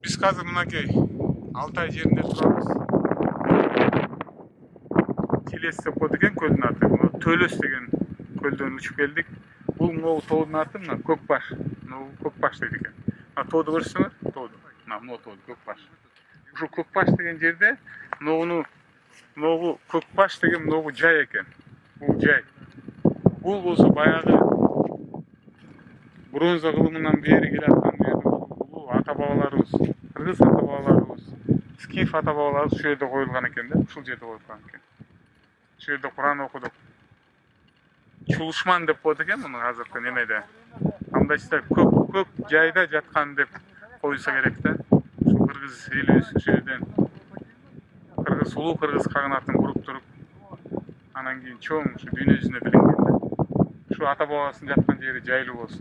Biz hazır mınakey Altay жеринде турабыз. Келес деп коет экен көлдүн аты. Төлөс деген көлдөн учуп келдик. Бул могу тоодун аты мына Көкбаш. Көкбаш дейт экен. Тооду көрсөңөр, тооду. Мына тоо Көкбаш. Ушул Көкбаш деген жерде могу Көкбаш деген могу жай экен. Бул жай. Бул болсо баягы бронза кылымынан бери келаткан улуу ата бабаларыбыз, кыргыз ата бабаларыбыз, скиф ата бабаларыбыз ушул жерде коюлган экен да, ушул жерде коюлган экен. Ушул жерде Куран окудук. Чулушман деп коет экен муну азыркы немеде. Мындайча көк жайда жаткан деп койсо керек да. Ушул кыргыз элибиз ушул жерден кыргыз улуу кыргыз кагынатын куруп туруп, анан кийин чоң ушу дүйнө жүзүнө билинген да. Ушул ата бабасынын жаткан жери жайлуу болсун.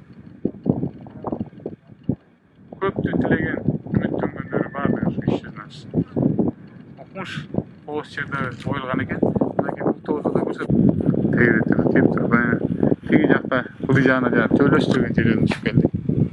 Көптү тилеген, үмүттөнгөндөрү баардыгы ушу иш жүзүнөн түшсүн. Окумуш оос жерде коюлган экен. Мынакей бул тоодо да көрсөт. Кеп туруп, тиги жакта бул жагына жана Төлөс деген жерден учуп келдик.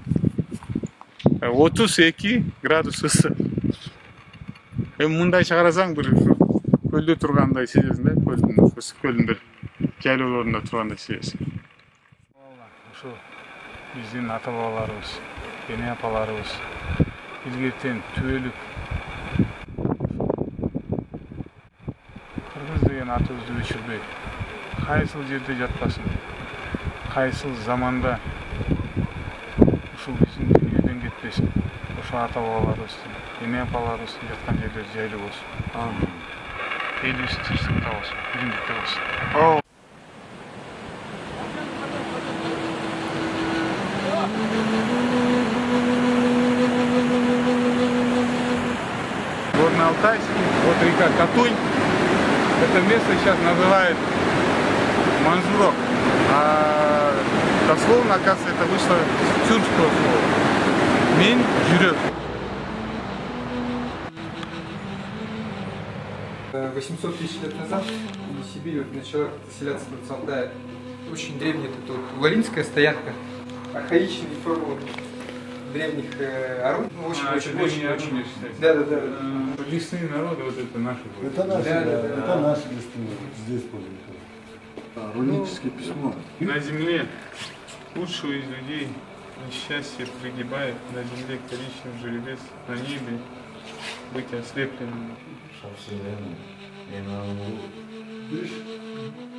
32 градус ысык. Мындайча карасаң бир көлдө тургандай сезесиң да, көлдүн ысык көлдүн бир жайлоолорунда тургандай сезесиң. Ушу биздин ата бабаларыбыз, эне апаларыбыз илгертен түбөлүк кыргыз деген атыбызды өчүрбөй, кайсыл жерде жатпасын, кайсыл заманда ушул биздин элден кетпесин. Ошо ата бабаларыбыздын, эне апаларыбыздын жаткан жерлери жайлуу болсун. Элибиз тынчтыкта болсун, биримдикте болсун. Горно-Алтайский, вот река Катунь. Это место сейчас называют Манзурок. А дословно, оказывается, это вышло с тюркского слова. Мен жүрек. 800 тысяч лет назад в Сибири начала селяться Алтая. Очень древняя это Ларинская стоянка. Архаичные формы древних орудий. Очень. Да. Лесные народы, вот это наши. Это наши лесные, здесь пользуются. Руническое письмо. На земле лучшего из людей несчастье пригибает, на земле коричневый жеребец, на небе быть ослепленным. Вселенная.